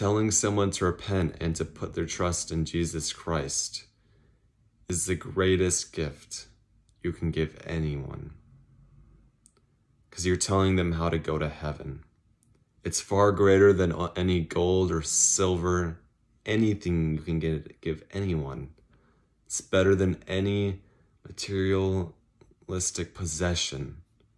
Telling someone to repent and to put their trust in Jesus Christ is the greatest gift you can give anyone. Because you're telling them how to go to heaven. It's far greater than any gold or silver, anything you can give anyone. It's better than any materialistic possession.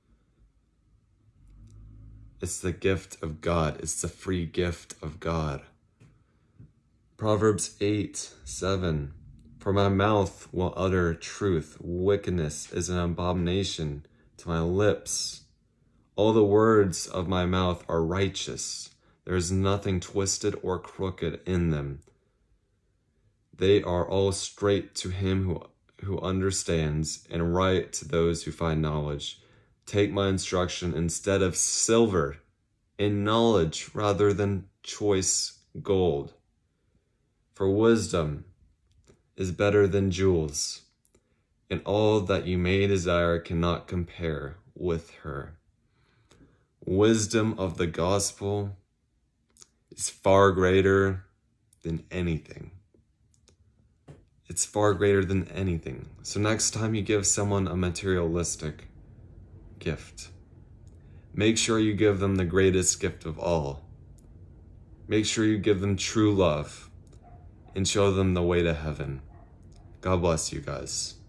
It's the gift of God. It's the free gift of God. Proverbs 8:7. For my mouth will utter truth. Wickedness is an abomination to my lips. All the words of my mouth are righteous. There is nothing twisted or crooked in them. They are all straight to him who understands, and right to those who find knowledge. Take my instruction instead of silver, in knowledge rather than choice gold. For wisdom is better than jewels, and all that you may desire cannot compare with her. Wisdom of the gospel is far greater than anything. It's far greater than anything. So next time you give someone a materialistic gift, make sure you give them the greatest gift of all. Make sure you give them true love and show them the way to heaven. God bless you guys.